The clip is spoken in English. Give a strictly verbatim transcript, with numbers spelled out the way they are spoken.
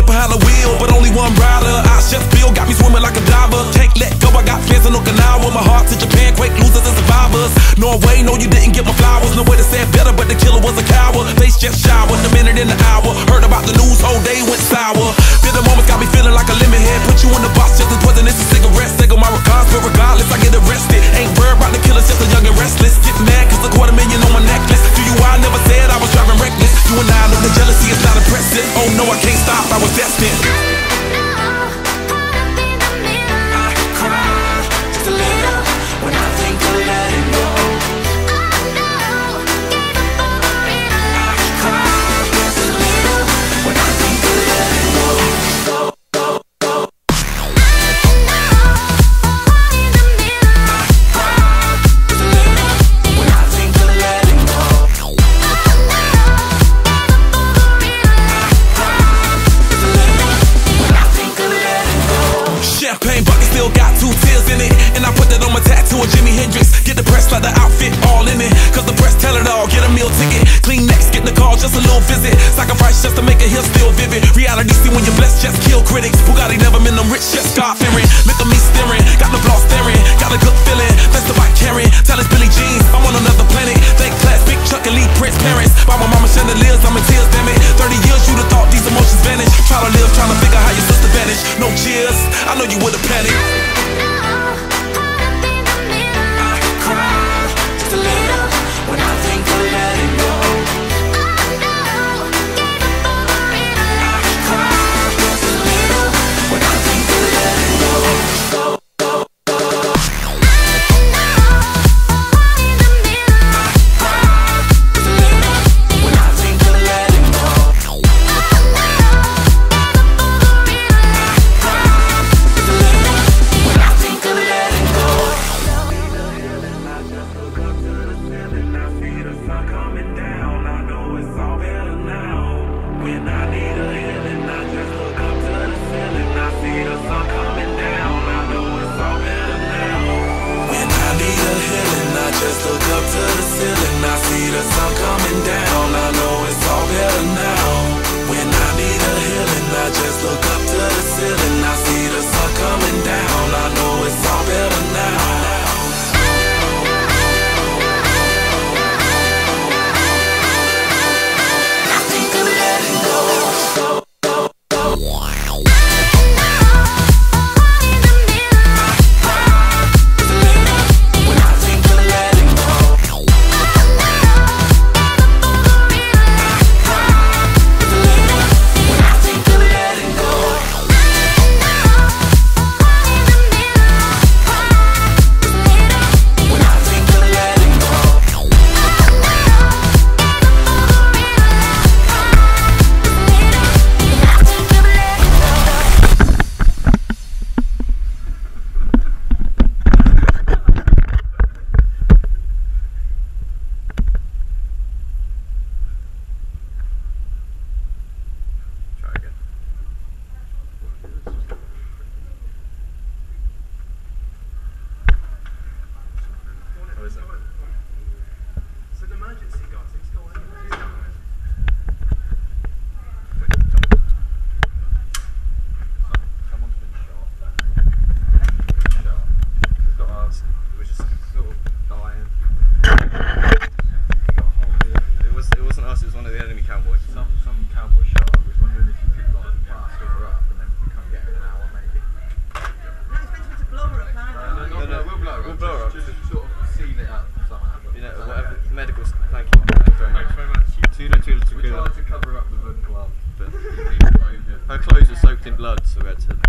get behind the wheel, but only one rider. I just feel got me swimming like a diver. Can't let go, I got plans in Okinawa. My heart to Japan, quake losers and survivors. Norway, no you didn't get my flowers. No way to say it better, but the killer was a coward. Face just showered, the minute in the hour. Heard about the news, whole day went sour. Bitter moments got me feeling like a lemon head. Put you in the box just as poisonous as cigarettes. Take on my regards, but regardless I get arrested. Ain't worried about the killers, just a young and restless. Get mad cause a quarter million on my necklace. Do you I never said I was driving reckless. You and I know the jealousy is not impressive. Oh no, I can't stop, I was destined. Champagne bucket still got two tears in it, and I put that on my tattoo of Jimi Hendrix. Get the press like the outfit all in it, cause the press tell it all. Get a meal ticket, clean next, get the call, just a little visit. Sacrifice just to make it here still vivid. Reality see when you're blessed, just kill critics. Bugatti never been them rich, just God fearing. Look at me staring, got the block staring, got a good feeling. That's the bike carrying, tell us Billy Jeans, I'm on another planet. Thank class, big Chuck and Lee Prince parents. By my mama chandeliers, I'm in tears, damn it. Thirty years you'd have thought these emotions vanish. Try to live, trying to figure how your sister vanished. No cheers, I know you would've panicked. Just look up to the ceiling, I see the sun coming down. I know it's all better now. When I need a healing, I just look up to the ceiling, I see the sun coming down. I know it's all better now. Her clothes are soaked in blood, so we had to